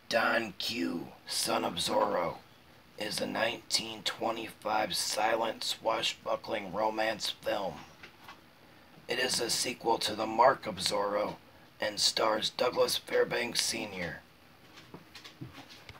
Don Q, Son of Zorro, is a 1925 silent swashbuckling romance film. It is a sequel to The Mark of Zorro and stars Douglas Fairbanks Sr.